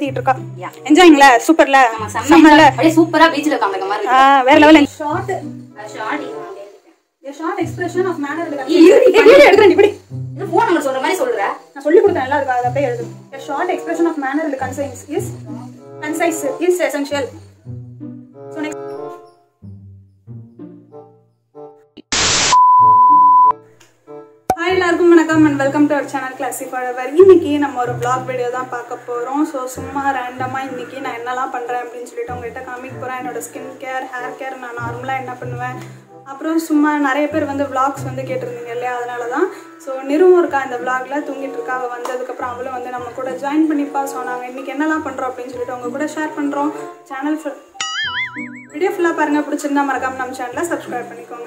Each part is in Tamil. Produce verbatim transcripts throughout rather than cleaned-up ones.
எழுதிட்டு இருக்கா. என்ஜாய்ங்களா? சூப்பர்ல சம்மர்ல அப்படியே சூப்பரா பீச்ல உட்கார்ந்திருக்க மாதிரி ஆ வேற level. Short short a short expression of manner and எழுதுறேன் இப்படி இது ஃபோன் நம்பர் சொல்ற மாதிரி சொல்றா. நான் சொல்லி கொடுத்தேன் எல்லாம் அதுக்கு அப்படியே எழுது. a short expression of manner and concise is concise is essential. so next Hi எல்லாருக்கும் வணக்கம் and welcome to our channel Classy Forever. இன்னைக்கு நம்ம ஒரு vlog வீடியோ தான் பார்க்க போறோம். சோ சும்மா ரேண்டமா இன்னைக்கு நான் என்னலாம் பண்றேன் அப்படினு சொல்லிட்டு உங்ககிட்ட காமிக்க போறேன். என்னோட ஸ்கின் கேர், ஹேர் கேர் நான் நார்மலா என்ன பண்ணுவேன். அப்புறம் சும்மா நிறைய பேர் வந்து vlogs வந்து கேட்டிருந்தீங்க இல்லையா, அதனால தான். ஸோ நிறுவும் இருக்கா இந்த vlogல, தூங்கிட்டு இருக்கா. அவள் வந்ததுக்கப்புறம் அவளும் வந்து நம்ம கூட ஜாயின் பண்ணிப்பா. ஸோ நாங்கள் இன்றைக்கி என்னெல்லாம் பண்ணுறோம் அப்படின்னு சொல்லிட்டு உங்க கூட ஷேர் பண்ணுறோம். சேனல் வீடியோ ஃபுல்லாக பாருங்கள். பிடிச்சிருந்தா மறக்காமல் நம்ம சேனலை சப்ஸ்கிரைப் பண்ணிக்கோங்க.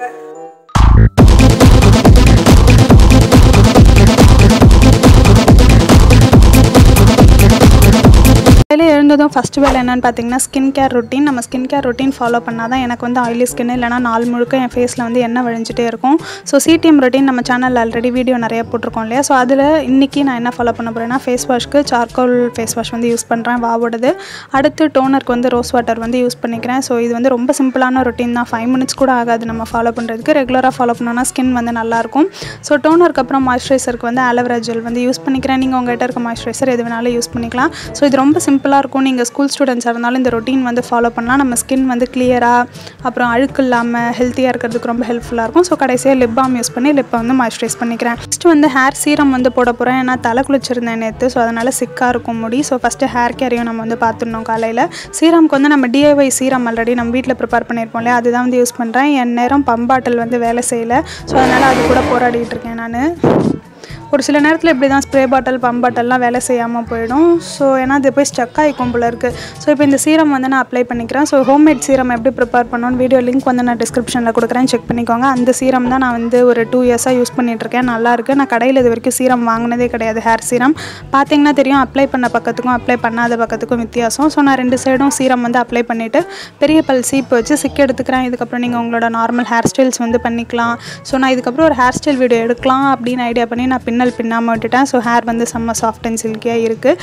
காலையில் எழுந்ததும் ஃபஸ்ட்டு வேலை என்னென்னு பார்த்தீங்கன்னா ஸ்கின் கேர் ரொட்டீன். நம்ம ஸ்கின் கேர் ரொட்டீன் ஃபாலோ பண்ணால் தான் எனக்கு வந்து ஆயிலி ஸ்கின் இல்லைனா நாள் முழுக்க என் ஃபேஸில் வந்து எண்ணெய் வழிஞ்சிட்டே இருக்கும். ஸோ சிடிஎம் ரொட்டீன் நம்ம சேனலில் ஆல்ரெடி வீடியோ நிறைய போட்டிருக்கோம் இல்லையா. ஸோ அதில் இன்றைக்கி நான் என்ன ஃபாலோ பண்ண போகிறேன்னா ஃபேஸ் வாஷ்க்கு சார்கோல் ஃபேஸ் வாஷ் வந்து யூஸ் பண்ணுறேன், வாவோடது. அடுத்து டோனருக்கு வந்து ரோஸ் வாட்டர் வந்து யூஸ் பண்ணிக்கிறேன். ஸோ இது வந்து ரொம்ப சிம்பிளான ரொட்டீன் தான், ஃபைவ் மினிட்ஸ் கூட ஆகாது நம்ம ஃபாலோ பண்ணுறதுக்கு. ரெகுலராக ஃபாலோ பண்ணோன்னா ஸ்கின் வந்து நல்லாயிருக்கும். ஸோ டோனருக்கு அப்புறம் மாய்ஸ்சரைசருக்கு வந்து ஆலோவேரா ஜெல் வந்து யூஸ் பண்ணிக்கிறேன். நீங்கள் உங்கள்கிட்ட இருக்க மாய்ஸ்சரைசர் எது வேணாலும் யூஸ் பண்ணிக்கலாம். ஸோ இது ரொம்ப சிம்பிளாக இருக்கும். நீங்கள் ஸ்கூல் ஸ்டூடெண்ட்ஸாக இருந்தாலும் இந்த ரொட்டீன் வந்து ஃபாலோ பண்ணலாம். நம்ம ஸ்கின் வந்து கிளியராக அப்புறம் அழுக்கு இல்லாமல் ஹெல்த்தியாக இருக்கிறதுக்கு ரொம்ப ஹெல்ப்ஃபுல்லாக இருக்கும். ஸோ கடைசியாக லிப் பாம் யூஸ் பண்ணி லிப்பை வந்து மாய்ஸ்சரைஸ் பண்ணிக்கிறேன். ஃபஸ்ட்டு வந்து ஹேர் சீரம் வந்து போட போகிறேன். ஏன்னா தலை குளிச்சிருந்தேன் நேற்று, ஸோ அதனால் சிக்காக இருக்கும் முடி. ஸோ ஃபஸ்ட்டு ஹேர் கேரையும் நம்ம வந்து பார்த்துடணும் காலையில். சீரம்க்கு வந்து நம்ம டிஐஒய் சீரம் ஆல்ரெடி நம்ம வீட்டில் ப்ரிப்பேர் பண்ணியிருப்போம் இல்லையா, அதுதான் வந்து யூஸ் பண்ணுறேன். என் நேரம் பம்ப் பாட்டில் வந்து வேலை செய்யலை, ஸோ அதனால் அது கூட போராடிட்டு இருக்கேன் நான். ஒரு சில நேரத்தில் இப்படி தான் ஸ்ப்ரே பாட்டில் பம்ப் பாட்டில்லாம் வேலை செய்யாமல் போயிடும். ஸோ ஏன்னா அது போய் ஸ்டக் ஆகிக்கும் போல இருக்குது. ஸோ இப்போ இந்த சீரம் வந்து நான் அப்ளை பண்ணிக்கிறேன். ஸோ ஹோம்மேட் சீரம் எப்படி ப்ரிப்பேர் பண்ணணும்னு வீடியோ லிங்க் வந்து நான் டிஸ்கிரிப்ஷனில் கொடுக்குறேன், செக் பண்ணிக்கோங்க. அந்த சீரம் தான் நான் வந்து ஒரு டூ இயர்ஸாக யூஸ் பண்ணிகிட்ருக்கேன். நல்லாயிருக்கு. நான் கடையில் இது வரைக்கும் சீரம் வாங்கினதே கிடையாது. ஹேர் சீரம் பார்த்தீங்கன்னா தெரியும், அப்ளை பண்ண பக்கத்துக்கும் அப்ளை பண்ணாத பக்கத்துக்கும் வித்தியாசம். ஸோ நான் ரெண்டு சைடும் சீரம் வந்து அப்ளை பண்ணிவிட்டு பெரிய பல் சீப்பு வச்சு சிக்க எடுத்துக்கிறேன். இதுக்கப்புறம் நீங்கள் உங்களோட நார்மல் ஹேர் ஸ்டைல்ஸ் வந்து பண்ணிக்கலாம். ஸோ நான் இதுக்கப்புறம் ஒரு ஹேர் ஸ்டைல் வீடியோ எடுக்கலாம் அப்படின்னு ஐடியா பண்ணி நான் பின்னல் பின்னாமல் விட்டுட்டேன். ஸோ ஹேர் வந்து செம்ம சாஃப்ட் அண்ட் சில்கியாக இருக்குது.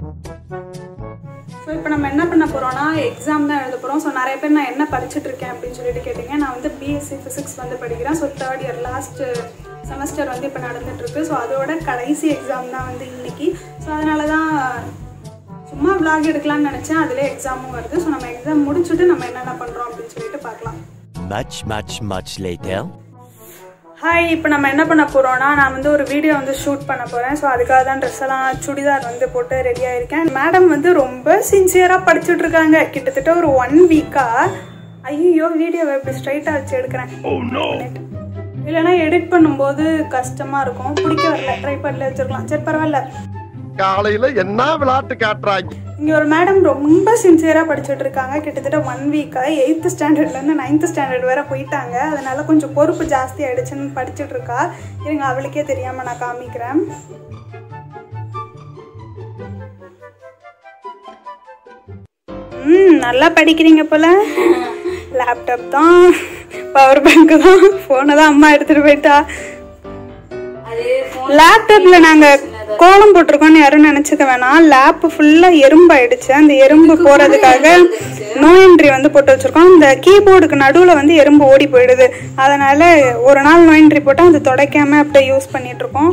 ஸோ இப்போ நம்ம என்ன பண்ண போகிறோம்னா எக்ஸாம் தான் எழுத போகிறோம். ஸோ நிறைய பேர் நான் என்ன படிச்சுட்டு இருக்கேன் அப்படின்னு சொல்லிட்டு கேட்டிங்க. நான் வந்து பிஎஸ்சி ஃபிசிக்ஸ் வந்து படிக்கிறேன். So third year last semester வந்து இப்போ நடந்துகிட்ருக்கு. ஸோ அதோட கடைசி எக்ஸாம் தான் வந்து இன்னைக்கு. ஸோ அதனால தான் சும்மா விளாக் எடுக்கலாம்னு நினச்சேன். அதிலே எக்ஸாமும் வருது. ஸோ நம்ம எக்ஸாம் முடிச்சுட்டு நம்ம என்னென்ன பண்ணுறோம் அப்படின்னு சொல்லிட்டு பார்க்கலாம். Much, much, much later. Hi, இப்போ நம்ம என்ன பண்ண போகிறோம்னா நான் வந்து ஒரு வீடியோ வந்து ஷூட் பண்ண போகிறேன். ஸோ அதுக்காக தான் ட்ரெஸ் எல்லாம் சுடிதார் வந்து போட்டு ரெடியாக இருக்கேன். மேடம் வந்து ரொம்ப சின்சியராக படிச்சுட்டு இருக்காங்க. கிட்டத்தட்ட ஒரு ஒன் வீக்காக. ஐயோ வீடியோவை இப்படி ஸ்ட்ரைட்டாக வச்சு எடுக்கிறேன், இல்லைன்னா எடிட் பண்ணும்போது கஷ்டமாக இருக்கும். பிடிக்க வரல, ட்ரைபாட்ல வச்சுருக்கலாம். சரி பரவாயில்ல. காலையில என்ன விளையாட்டு காட்டுறாங்க. இங்கே ஒரு மேடம் ரொம்ப சின்சியராக படிச்சுட்டு இருக்காங்க. கிட்டத்தட்ட ஒன் வீக்காக எயித்து ஸ்டாண்டர்ட்லேருந்து நைன்த்து ஸ்டாண்டர்ட் வேற போயிட்டாங்க. அதனால கொஞ்சம் பொறுப்பு ஜாஸ்தி ஆகிடுச்சுன்னு படிச்சுட்டு இருக்கா. இருங்க அவளுக்கே தெரியாமல் நான் காமிக்கிறேன். ம் நல்லா படிக்கிறீங்க போல. லேப்டாப் தான், பவர் பேங்க் தான், ஃபோனை தான் அம்மா எடுத்துகிட்டு போயிட்டா. லேப்டாப்ல நாங்க கோலம் போட்டிருக்கோம்னு யாரும் நினைச்சுக்க வேணாம். லேப் ஃபுல்லா எறும்பு ஆயிடுச்சு. அந்த எறும்பு போறதுக்காக நோ என்ட்ரி வந்து போட்டு வச்சிருக்கோம். இந்த கீபோர்டுக்கு நடுவுல வந்து எறும்பு ஓடி போயிடுது. அதனால ஒரு நாள் நோ என்ட்ரி போட்டா அது துடைக்காம அப்படியே யூஸ் பண்ணிட்டு இருக்கோம்.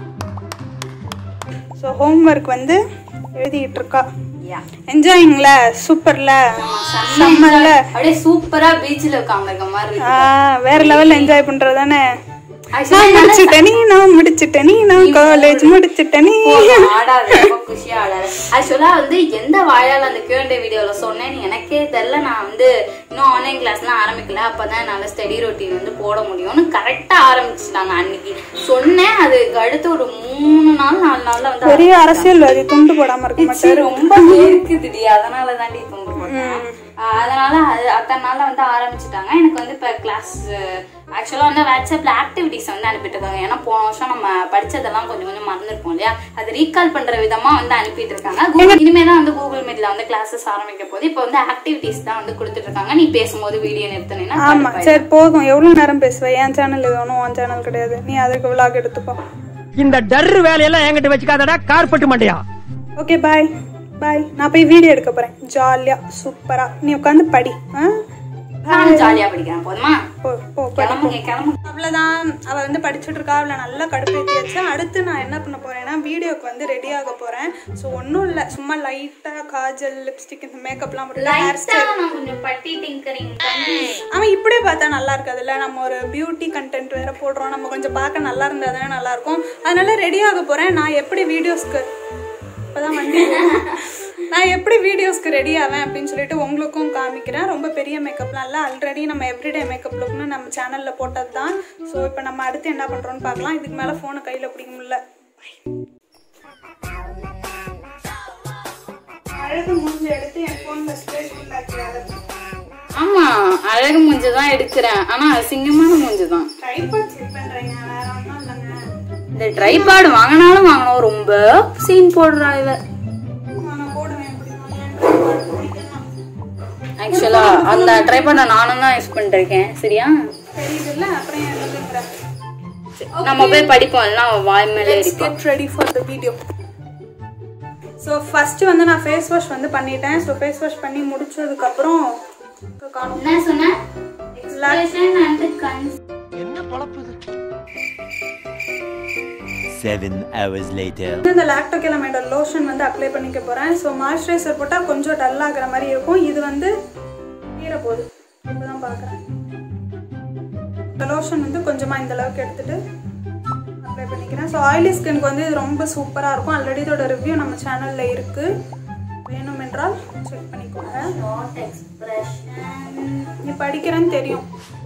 ஸோ ஹோம் ஒர்க் வந்து எழுதிட்டு இருக்கா. என்ஜாயிங்ல சூப்பர்ல சம்மர்ல அப்படியே சூப்பரா பீச்ல உட்கார்ந்திருக்க மாதிரி. வேற லெவல்ல என்ஜாய் பண்றதானே. நான் முடிச்சிட்டேன் நீ, நான் முடிச்சிட்டேன் நீ, நான் காலேஜ் முடிச்சிட்டேன் நீ. குஷியா ஆடாது. ஆக்சுவலா வந்து எந்த வாயால அந்த கியூஎன்ஏ வீடியோல சொன்னேன்னு எனக்கே தெரியல. நான் வந்து இன்னும் ஆன்லைன் கிளாஸ்லாம் ஆரம்பிக்கல. அப்பதான் என்னால ஸ்டடி ரொட்டீன் வந்து போட முடியும்னு கரெக்டா ஆரம்பிச்சுட்டாங்க அன்னைக்கு சொன்னேன். அதுக்கு அடுத்து ஒரு மூணு நாள் நாலு நாள்ல வந்து பெரிய அரசியல்வாதி துண்டு போடாம இருக்க மாட்டாரு. ரொம்ப இருக்குதுடி, அதனால தாண்டி துண்டு போட்டேன். அதனால அது அத்தனை நாள்ல வந்து ஆரம்பிச்சுட்டாங்க. எனக்கு வந்து இப்ப கிளாஸ் ஆக்சுவலா வந்து வாட்ஸ்அப்ல ஆக்டிவிட்டிஸ் வந்து அனுப்பிட்டு இருக்காங்க. ஏன்னா போன வருஷம் நம்ம படிச்சதெல்லாம் கொஞ்சம் கொஞ்சம் மறந்துருப்போம் இல்லையா, அது ரீகால் பண்ற விதமா வந்து அனுப்பிட்டு இருக்காங்க. இனிமே தான் வந்து கூகுள் மீட்ல வந்து கிளாஸஸ் ஆரம்பிக்க போது இப்போ வந்து ஆக்டிவிட்டிஸ் தான் வந்து கொடுத்துட்டு இருக்காங்க. நீ பேசும்போது வீடியோ நிறுத்தினா ஆமா சரி போதும். எவ்வளவு நேரம் பேசுவேன்? என் சேனல் இது ஒன்றும் உன் சேனல் கிடையாது. நீ அதுக்கு விளாக் எடுத்துப்போ. இந்த டர் வேலையெல்லாம் என்கிட்ட வச்சுக்காதடா கார்பெட் மண்டையா. Okay bye. பாய். நான் போய் வீடியோ எடுக்க போறேன். ஜாலியா சூப்பரா நீ உட்காந்து படி. நான் ஜாலியா படிக்கிறேன். போதுமா? போ போ கிளம்புங்க கிளம்புங்க. அவ்வளோதான். அவள் வந்து படிச்சுட்டு இருக்கா. அவளை நல்லா கடுப்பேற்றியாச்சு. அடுத்து நான் என்ன பண்ண போறேன்னா வீடியோக்கு வந்து ரெடி ஆக போறேன். ஸோ ஒன்றும் இல்லை, சும்மா லைட்டாக காஜல் லிப்ஸ்டிக் இந்த மேக்கப்லாம் போட்டு ஹேர் ஸ்டைல் கொஞ்சம் பட்டி டிங்கரிங் பண்ணி. அவன் இப்படியே பார்த்தா நல்லா இருக்காதுல்ல. நம்ம ஒரு பியூட்டி கண்டென்ட் வேற போடுறோம். நம்ம கொஞ்சம் பார்க்க நல்லா இருந்தா தானே நல்லா இருக்கும். அதனால ரெடி ஆக போறேன். நான் எப்படி வீடியோஸ்க்கு இப்போதான் வண்டி நான் எப்படி வீடியோஸ்க்கு ரெடி ஆவேன் அப்படின்னு சொல்லிட்டு உங்களுக்கும் காமிக்கிறேன். ரொம்ப பெரிய மேக்கப்லாம் இல்லை. ஆல்ரெடி நம்ம எவ்ரிடே மேக்கப் லுக்னு நம்ம சேனலில் போட்டது தான். ஸோ இப்போ நம்ம அடுத்து என்ன பண்ணுறோன்னு பார்க்கலாம். இதுக்கு மேலே ஃபோனை கையில் பிடிக்க முடியல. அழகு மூஞ்சி எடுத்து என் ஃபோனில் ஸ்பேஸ் பண்ணாக்கிறாரு. ஆமா, அழகு மூஞ்சி தான் எடுக்கிறேன். ஆனா அசிங்கமான மூஞ்சி தான். ட்ரைபாட் செக் பண்றீங்க, வேற ஒன்றும் இல்லைங்க. இந்த ட்ரைபாட் வாங்கினாலும் வாங்கணும், ரொம்ப சீன் போடுறா இவ. ஆக்சுவலா அந்த ட்ரைபாட நானும் தான் யூஸ் பண்ணிருக்கேன். சரியா? தெரியுதுல்ல. அப்புறம் என்ன நம்ம போய் படிப்போம். எல்லாம் வாய் மேலே இருக்கு. Get ready for the video. So first வந்து நான் ஃபேஸ் வாஷ் வந்து பண்ணிட்டேன். ஸோ ஃபேஸ் வாஷ் பண்ணி முடிச்சதுக்கு அப்புறம் என்ன சொன்னேன்? எக்ஸ்பிரஷன் அண்ட் கன்ஸ் என்ன பொழப்புது? Seven hours later. இந்த லாக்டோகெலமைட லோஷன் வந்து அப்ளை பண்ணிக்க போறேன். ஸோ மாய்ஸ்சரைசர் போட்டால் கொஞ்சம் டல் ஆகிற மாதிரி இருக்கும். இது வந்து தீர போகுது. இப்போதான் பார்க்குறேன். இந்த லோஷன் வந்து கொஞ்சமாக இந்த அளவுக்கு எடுத்துட்டு அப்ளை பண்ணிக்கிறேன். ஸோ ஆயிலி ஸ்கின்க்கு வந்து இது ரொம்ப சூப்பராக இருக்கும். ஆல்ரெடி இதோட ரிவ்யூ நம்ம சேனலில் இருக்கு. வேணும் என்றால் செக் பண்ணிக்கோங்க. நீ படிக்கிறேன்னு தெரியும்.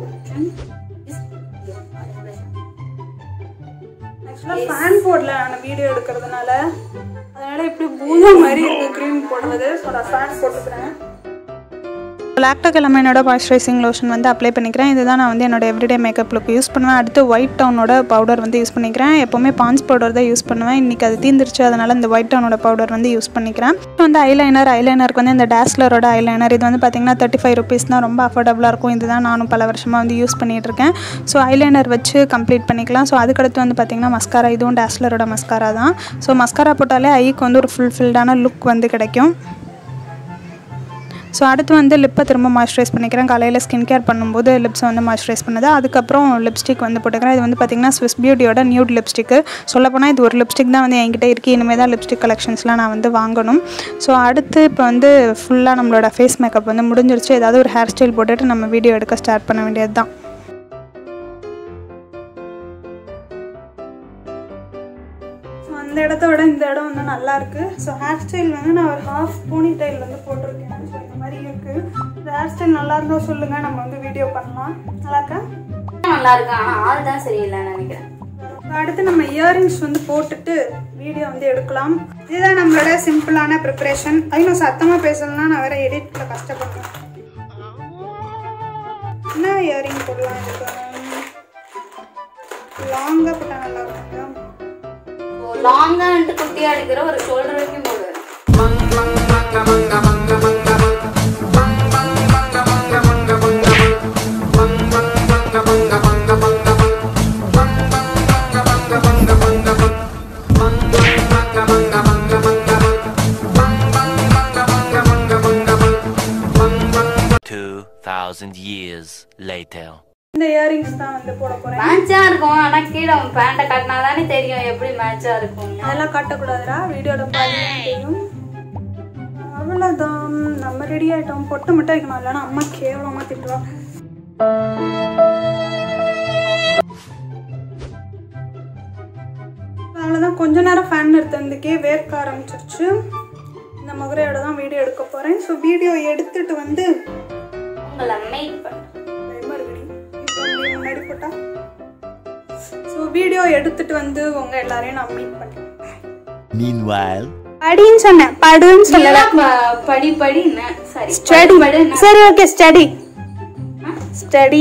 ஆக்சுவலாக ஃபேன் போடல நான் வீடியோ எடுக்கிறதுனால. அதனால இப்படி பூதம் மாதிரி இருக்கு க்ரீம் போடுறது. ஸோ நான் ஃபேன் போட்டுக்கிறேன். லாக்டோகெலமைனோட மாய்ஸ்சரைசிங் லோஷன் வந்து அப்ளை பண்ணிக்கிறேன். இதுதான் நான் வந்து என்னோட எவ்ரிடே மேக்கப் லுக் யூஸ் பண்ணுவேன். அடுத்து ஒயிட் டவுனோட பவுடர் வந்து யூஸ் பண்ணிக்கிறேன். எப்போவுமே பான்ஸ் பவுடர் தான் யூஸ் பண்ணுவேன். இன்றைக்கி அது தீர்ந்துருச்சு. அதனால் இந்த ஒயிட் டவுனோட பவுடர் வந்து யூஸ் பண்ணிக்கிறேன். வந்து ஐலைனர் ஐலைனருக்கு வந்து இந்த டேஸ்லரோட ஐலைனர் இது வந்து பார்த்திங்கன்னா தேர்ட்டி ஃபைவ் ருபீஸ் தான். ரொம்ப அஃபோர்டபுளாக இருக்கும். இதுதான் நானும் பல வருஷமாக வந்து யூஸ் பண்ணிகிட்ருக்கேன். ஸோ ஐலைனர் வச்சு கம்ப்ளீட் பண்ணிக்கலாம். ஸோ அதுக்கடுத்து வந்து பார்த்திங்கன்னா மஸ்காரா. இதுவும் டேஸ்லரோட மஸ்காரா தான். ஸோ மஸ்காரா போட்டாலே ஐக்கு வந்து ஒரு ஃபுல் ஃபில்டான லுக் வந்து கிடைக்கும். ஸோ அடுத்து வந்து லிப்பை திரும்ப மாய்ஸ்சரைஸ் பண்ணிக்கிறேன். காலையில் ஸ்கின் கேர் பண்ணும்போது லிப்ஸை வந்து மாய்ஸ்சரைஸ் பண்ணுது. அதுக்கப்புறம் லிப்ஸ்டிக் வந்து போட்டுக்கிறேன். இது வந்து பார்த்திங்கன்னா ஸ்விஸ் பியூட்டியோட நியூட் லிப்ஸ்டிக்கு. சொல்லப்போனால் இது ஒரு லிப்ஸ்டிக் தான் வந்து என்கிட்ட இருக்குது. இனிமேல் தான் லிப்ஸ்டிக் கலெக்ஷன்ஸ்லாம் நான் வந்து வாங்கணும். ஸோ அடுத்து இப்போ வந்து ஃபுல்லாக நம்மளோட ஃபேஸ் மேக்கப் வந்து முடிஞ்சிருச்சு. ஏதாவது ஒரு ஹேர் ஸ்டைல் போட்டுட்டு நம்ம வீடியோ எடுக்க ஸ்டார்ட் பண்ண வேண்டியது தான். அந்த இடத்த விட இந்த இடம் வந்து நல்லா இருக்கு. ஸோ ஹேர் ஸ்டைல் வந்து நான் ஒரு ஹாஃப் போனி டைல் வந்து போட்டிருக்கேன். ஸோ இந்த மாதிரி இருக்கு. இந்த ஹேர் ஸ்டைல் நல்லா இருந்தா சொல்லுங்க, நம்ம வந்து வீடியோ பண்ணலாம். நல்லா இருக்கா? நல்லா இருக்கு. ஆனா ஆள் தான் சரியில்லைன்னு நினைக்கிறேன். அடுத்து நம்ம இயரிங்ஸ் வந்து போட்டுட்டு வீடியோ வந்து எடுக்கலாம். இதுதான் நம்மளோட சிம்பிளான ப்ரிப்பரேஷன். ஐநோ சத்தமாக பேசணும்னா நான் வேற எடிட்ல கஷ்டப்படுறேன். என்ன இயரிங் போடலாம்? இதுக்கு லாங்காக போட்டால் நல்லா இருக்கும். லாங்கா அண்ட் குட்டியா எடுக்கிற ஒரு ஷோல்டர் வரைக்கும் போடுவேன். Two thousand years later. இந்த இயரிங்ஸ் தான் வந்து போட போறேன். மேட்சா இருக்கும். ஆனா கீழே அவன் பேண்ட கட்டினா தானே தெரியும் எப்படி மேட்சா இருக்கும். அதெல்லாம் காட்டக்கூடாதுடா, வீடியோட பாதி தெரியும். அவ்வளோதான், நம்ம ரெடி ஆயிட்டோம். பொட்டு மட்டும் வைக்கணும், இல்லைன்னா அம்மா கேவலமா திட்டுவா. அவ்வளோதான், கொஞ்ச நேரம் ஃபேன் எடுத்ததுக்கே வேர்க்க ஆரம்பிச்சிருச்சு. இந்த மகுரையோட தான் வீடியோ எடுக்க போறேன். ஸோ வீடியோ எடுத்துட்டு வந்து உங்களை மேக் பண்ண முன்னாடி போட்டா. ஸோ வீடியோ எடுத்துட்டு வந்து உங்க எல்லாரையும் நான் மீட் பண்றேன். Meanwhile, படின்னு சொன்னேன், படுன்னு சொல்லல. படி படி சரி ஸ்டடி. சரி ஓகே, ஸ்டடி ஸ்டடி.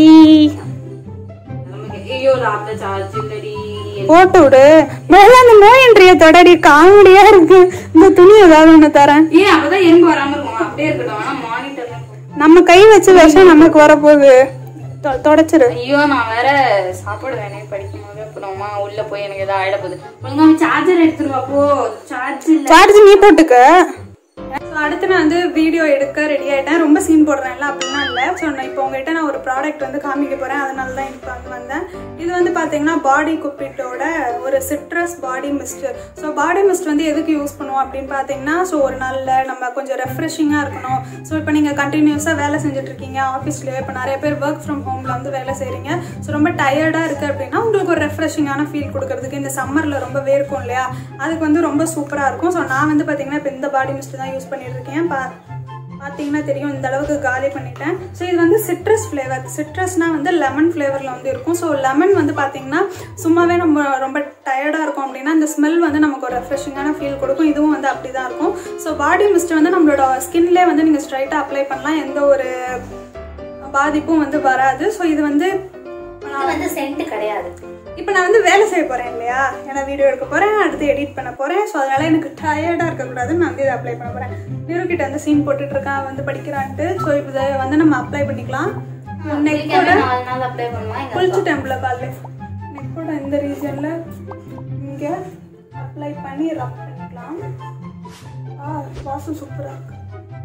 ஐயோ லேப்ல சார்ஜ் இல்லடி. போட்டு விடு. முதல்ல அந்த நோயின்றிய தொடடி காமெடியா இருக்கு. இந்த துணி ஏதாவது ஒண்ணு தரேன். ஏன் அப்பதான் எறும்பு வராம இருக்கும். அப்படியே இருக்கட்டும். ஆனா மானிட்டர்ல நம்ம கை வச்சு விஷம் நமக்கு வரப்போகுது. தொடச்சிரு. ஐயோ நான் வேற சாப்பாடு வேணே படிக்கும் போது அப்புறமா உள்ள போய் எனக்கு ஏதாவது ஆயிட போகுது. ஒழுங்கா சார்ஜர் எடுத்துருவா. போ சார்ஜ் இல்ல. சார்ஜ் நீ போட்டுக்க. ஸோ அடுத்து நான் வந்து வீடியோ எடுக்க ரெடி ஆகிட்டேன். ரொம்ப சீன் போடுறேன்ல அப்படிலாம் இல்லை. ஸோ நான் இப்போ உங்கள்கிட்ட நான் ஒரு ப்ராடக்ட் வந்து காமிக்க போகிறேன். அதனால தான் இப்போ வந்து வந்தேன். இது வந்து பார்த்தீங்கன்னா பாடி குப்பிட்டோட ஒரு citrus body mist. So body mist வந்து எதுக்கு யூஸ் பண்ணுவோம் அப்படின்னு பார்த்தீங்கன்னா, ஸோ ஒரு நாளில் நம்ம கொஞ்சம் ரெஃப்ரெஷிங்காக இருக்கணும். ஸோ இப்போ நீங்கள் கண்டினியூஸாக வேலை செஞ்சுட்ருக்கீங்க ஆஃபீஸ்லேயே, இப்போ நிறைய பேர் ஒர்க் ஃப்ரம் ஹோமில் வந்து வேலை செய்கிறீங்க. ஸோ ரொம்ப டயர்டாக இருக்குது அப்படின்னா உங்களுக்கு ஒரு ரெஃப்ரெஷிங்கான ஃபீல் கொடுக்கறதுக்கு இந்த சம்மரில் ரொம்ப வேர்க்கும் இல்லையா, அதுக்கு வந்து ரொம்ப சூப்பராக இருக்கும். ஸோ நான் வந்து பார்த்தீங்கன்னா இப்போ இந்த பாடி மிஸ்ட் தான் யூஸ் பண்ணிட்டு இருக்கேன். பா பார்த்தீங்கன்னா தெரியும், இந்த அளவுக்கு காலி பண்ணிட்டேன். ஸோ இது வந்து சிட்ரஸ் ஃப்ளேவர். சிட்ரஸ்னால் வந்து லெமன் ஃப்ளேவரில் வந்து இருக்கும். ஸோ லெமன் வந்து பார்த்தீங்கன்னா சும்மாவே நம்ம ரொம்ப டயர்டாக இருக்கும் அப்படின்னா இந்த ஸ்மெல் வந்து நமக்கு ஒரு ரெஃப்ரெஷிங்கான ஃபீல் கொடுக்கும். இதுவும் வந்து அப்படி தான் இருக்கும். ஸோ பாடி மிஸ்ட் வந்து நம்மளோட ஸ்கின்லேயே வந்து நீங்கள் ஸ்ட்ரைட்டாக அப்ளை பண்ணலாம், எந்த ஒரு பாதிப்பும் வந்து வராது. ஸோ இது வந்து வந்து சென்ட் கிடையாது. இப்போ நான் வந்து வேலை செய்ய போகிறேன் இல்லையா, ஏன்னா வீடியோ எடுக்க போகிறேன், அடுத்து எடிட் பண்ண போகிறேன். ஸோ அதனால் எனக்கு டயர்டாக இருக்கக்கூடாதுன்னு நான் வந்து இதை அப்ளை பண்ண போகிறேன். நிருக்கிட்ட வந்து சீன் போட்டுட்ருக்கேன், வந்து படிக்கிறான்ட்டு. ஸோ இதை வந்து நம்ம அப்ளை பண்ணிக்கலாம். நெக்கோட குளிச்சு டெம்பிள் காலைல நெக்கோட இந்த ரீஜனில் இங்கே அப்ளை பண்ணி ரப் பண்ணிக்கலாம். ஆ வாசம் சூப்பராக இருக்கு.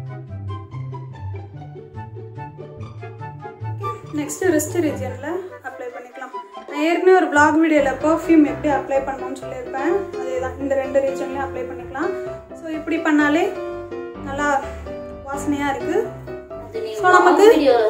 நெக்ஸ்ட் ரிஸ்ட் ரீஜனில் அப்ளை பண்ணிக்கலாம். நான் ஏற்கனவே ஒரு vlog வீடியோவில் பர்ஃப்யூம் எப்படி அப்ளை பண்ணணும்னு சொல்லியிருப்பேன். அதே தான் இந்த ரெண்டு ரீஜன்லேயும் அப்ளை பண்ணிக்கலாம். ஸோ இப்படி பண்ணாலே நல்லா வாசனையாக இருக்குது. ஸோ நமக்கு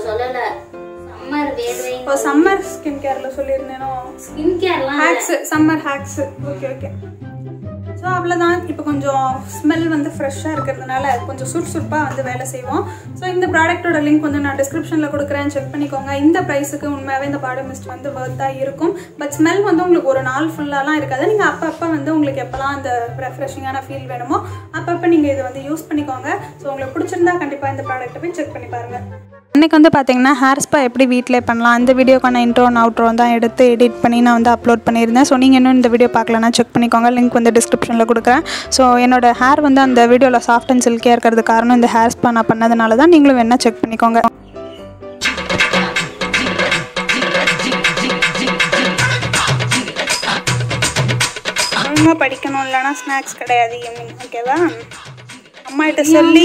இப்போ சம்மர் ஸ்கின் கேரில் சொல்லியிருந்தேனோ ஸ்கின் கேர்லாம் hacks summer hacks. Okay okay so அவ்வளோதான். இப்போ கொஞ்சம் ஸ்மெல் வந்து ஃப்ரெஷ்ஷாக இருக்கிறதுனால கொஞ்சம் சுறுசுறுப்பாக வந்து வேலை செய்வோம். ஸோ இந்த ப்ராடக்ட்டோட லிங்க் வந்து நான் டிஸ்கிரிப்ஷனில் கொடுக்குறேன், செக் பண்ணிக்கோங்க. இந்த ப்ரைஸுக்கு உண்மையாகவே இந்த பாடி மிஸ்ட் வந்து ஒர்த்தாக இருக்கும். பட் ஸ்மெல் வந்து உங்களுக்கு ஒரு நாள் ஃபுல்லாலாம் இருக்காது. நீங்கள் அப்பப்போ வந்து உங்களுக்கு எப்போல்லாம் அந்த ரெஃப்ரெஷிங்கான ஃபீல் வேணுமோ அப்பப்போ நீங்கள் இதை வந்து யூஸ் பண்ணிக்கோங்க. ஸோ உங்களுக்கு பிடிச்சிருந்தா கண்டிப்பாக இந்த ப்ராடக்ட்டை போய் செக் பண்ணி பாருங்கள். இன்றைக்கி வந்து பார்த்தீங்கன்னா ஹேர் ஸ்பா எப்படி வீட்டிலே பண்ணலாம், இந்த வீடியோக்கான இன்ட்ரோ அண்ட் அவுட்ரோ தான் எடுத்து எடிட் பண்ணி நான் வந்து அப்லோட் பண்ணியிருந்தேன். ஸோ நீங்கள் இன்னும் இந்த வீடியோ பார்க்கலன்னா செக் பண்ணிக்கோங்க, லிங்க் வந்து டிஸ்கிரிப்ஷனில் கொடுக்குறேன். ஸோ என்னோடய ஹேர் வந்து அந்த வீடியோவில் சாஃப்ட் அண்ட் சில்கியாக இருக்கிறது காரணம் இந்த ஹேர் ஸ்பா நான் பண்ணதுனால தான். நீங்களும் வேணால் செக் பண்ணிக்கோங்க. ஒழுங்காக படிக்கணும், இல்லைனா ஸ்நாக்ஸ் கிடையாது ஈவினிங். ஓகேவா? அம்மா கிட்ட சொல்லி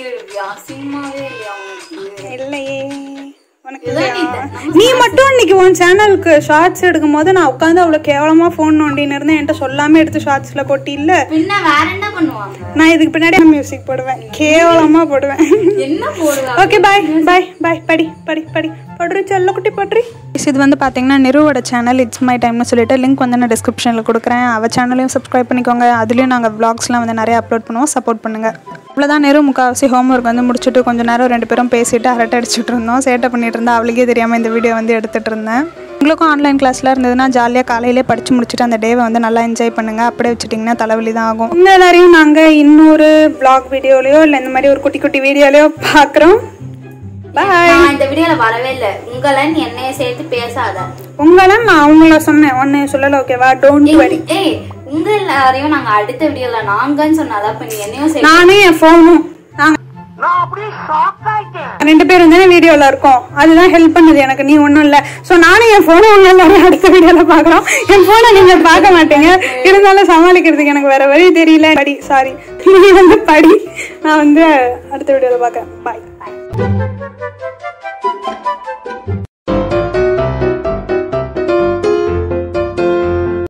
இல்லையே உனக்கு நீ மட்டும் இன்னைக்கு உன் சேனலுக்கு ஷார்ட்ஸ் எடுக்கும் போது நான் உட்காந்து அவ்வளோ கேவலமா ஃபோன் நோண்டின்னு இருந்தேன். என்கிட்ட சொல்லாம எடுத்து ஷார்ட்ஸ்ல போட்டி இல்ல. நான் இதுக்கு பின்னாடி மியூசிக் போடுவேன், கேவலமா போடுவேன். Okay bye bye bye. படி படி படி படுறி செல்ல குட்டி படுறி. இது வந்து பார்த்தீங்கன்னா நிறுவோட சேனல் இட்ஸ் மை டைம்னு சொல்லிட்டு லிங்க் வந்து நான் டிஸ்கிரிப்ஷனில் கொடுக்குறேன். அவள் சேனலையும் சப்ஸ்கிரைப் பண்ணிக்கோங்க. அதுலேயும் நாங்கள் விளாக்ஸ்லாம் வந்து நிறைய அப்லோட் பண்ணுவோம், சப்போர்ட் பண்ணுங்கள். அவ்வளோதான். நிறு முக்கால்வாசி ஹோம் ஒர்க் வந்து முடிச்சுட்டு கொஞ்சம் நேரம் ரெண்டு பேரும் பேசிட்டு அரட்டை அடிச்சுட்டு இருந்தோம், சேட்டை பண்ணிட்டு இருந்தா. அவளுக்கே தெரியாமல் இந்த வீடியோ வந்து எடுத்துகிட்டு இருந்தேன். உங்களுக்கும் ஆன்லைன் கிளாஸ்லாம் இருந்ததுன்னா ஜாலியாக காலையிலே படித்து முடிச்சுட்டு அந்த டேவை வந்து நல்லா என்ஜாய் பண்ணுங்கள். அப்படியே வச்சுட்டிங்கன்னா தலைவலி தான் ஆகும். உங்கள் எல்லாரையும் நாங்கள் இன்னொரு விளாக் வீடியோலையோ இல்லை இந்த மாதிரி ஒரு குட்டி குட்டி வீடியோலையோ பார்க்குறோம். பாய். இந்த வீடியோல வரவே இல்ல. உங்கள என்னைய சேர்த்து பேசாத. உங்கள நான் அவங்கள சொன்னேன், ஒன்னைய சொல்லல. ஓகேவா? Don't worry. ஏய் உங்க எல்லாரையும் நாங்க அடுத்த வீடியோல நாங்கன்னு சொன்னால அப்ப நீ என்னையும் சேர்த்து. நானே என் ஃபோனும் நாங்க நான் அப்படியே ஷாக் ஆயிட்டேன். ரெண்டு பேரும் தானே வீடியோல இருக்கோம், அதுதான் ஹெல்ப் பண்ணுது எனக்கு, நீ ஒன்றும் இல்லை. ஸோ நானும் என் ஃபோனை உங்க எல்லாரும் அடுத்த வீடியோல பார்க்குறோம். என் ஃபோனை நீங்க பார்க்க மாட்டீங்க, இருந்தாலும் சமாளிக்கிறதுக்கு எனக்கு வேற வழி தெரியல. படி, சாரி, நீ வந்து படி, நான் வந்து அடுத்த வீடியோல பார்க்கறேன். பாய்.